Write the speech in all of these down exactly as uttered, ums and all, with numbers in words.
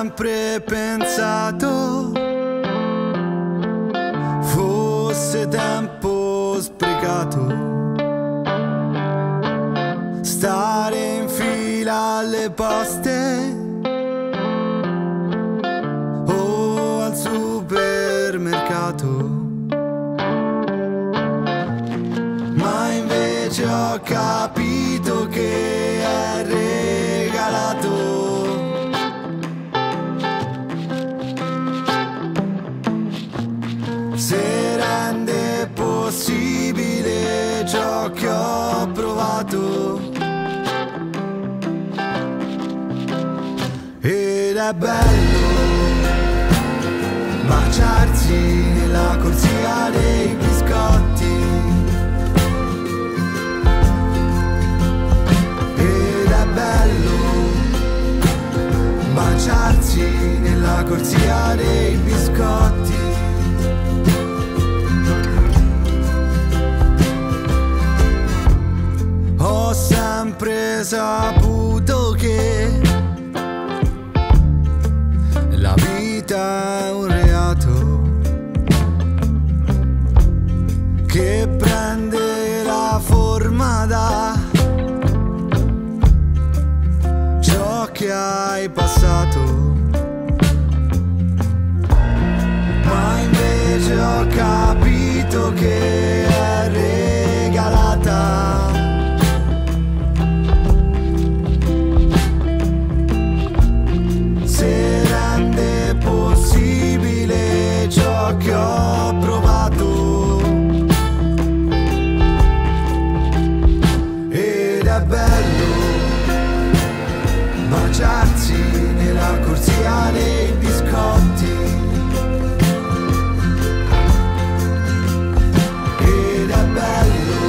sempre pensato fosse tempo sprecato stare in fila alle poste o al supermercato, ma invece ho capito che è regalato. Se rende possibile ciò che ho provato, ed è bello baciarsi nella corsia dei biscotti, ed è bello baciarsi nella corsia dei biscotti. Ho sempre saputo che la vita è un reato che prende la forma da ciò che hai passato, ma invece ho capito che è regalata. Se rende possibile ciò che ho provato, ed è bello baciarsi nella corsia dei biscotti, ed è bello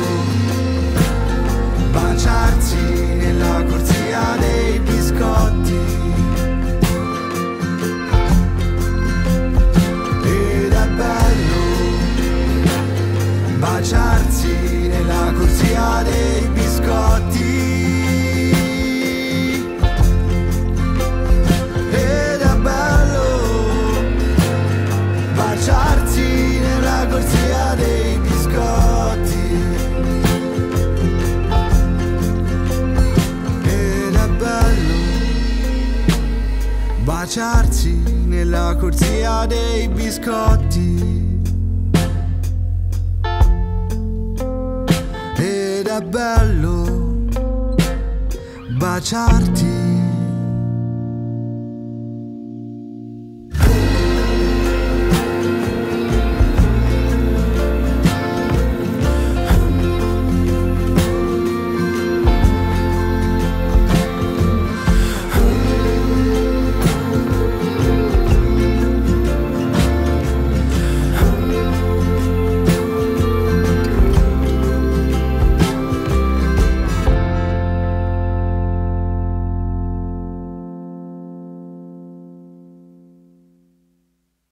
baciarsi nella corsia dei biscotti, ed è bello baciarsi nella corsia dei biscotti, ed è bello baciarsi nella corsia dei biscotti, ed è bello baciarsi nella corsia dei biscotti, ed è bello baciarti